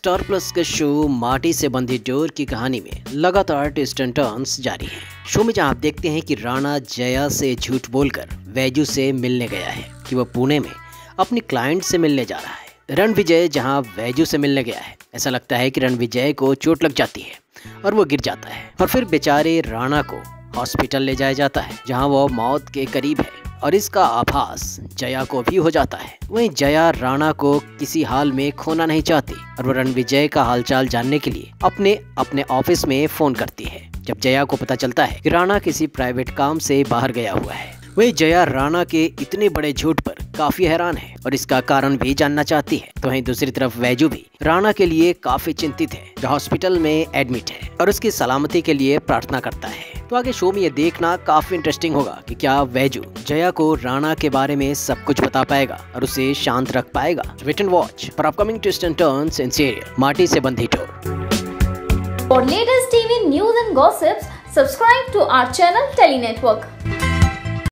Star plus के show माटी Se Bandhi door की कहानी में लगातार ट्विस्ट एंड टर्न्स जारी है। शो में जहां आप देखते हैं कि राणा जया से झूठ बोलकर वैजू से मिलने गया है कि वह पुणे में अपनी क्लाइंट से मिलने जा रहा है। रणविजय जहां वैजू से मिलने गया है, ऐसा लगता है कि रणविजय को चोट लग जाती है और वो गिर जाता है और फिर बेचारे राणा को हॉस्पिटल ले जाया जाता है जहां वो मौत के करीब है और इसका आभास जया को भी हो जाता है। वहीं जया राणा को किसी हाल में खोना नहीं चाहती और वो रणविजय का हालचाल जानने के लिए अपने ऑफिस में फोन करती है। जब जया को पता चलता है कि राणा किसी प्राइवेट काम से बाहर गया हुआ है, वही जया राणा के इतने बड़े झूठ पर काफी हैरान है और इसका कारण भी जानना चाहती है। तो वहीं दूसरी तरफ वैजू भी राणा के लिए काफी चिंतित है, जो हॉस्पिटल में एडमिट है और उसकी सलामती के लिए प्रार्थना करता है। तो आगे शो में ये देखना काफी इंटरेस्टिंग होगा कि क्या वैजू जया को राणा के बारे में सब कुछ बता पाएगा और उसे शांत रख पाएगा। Wait and watch for upcoming twist and turns in serial Maati Se Bandhi Dor. For latest TV news and gossips, subscribe to our channel Tele Network.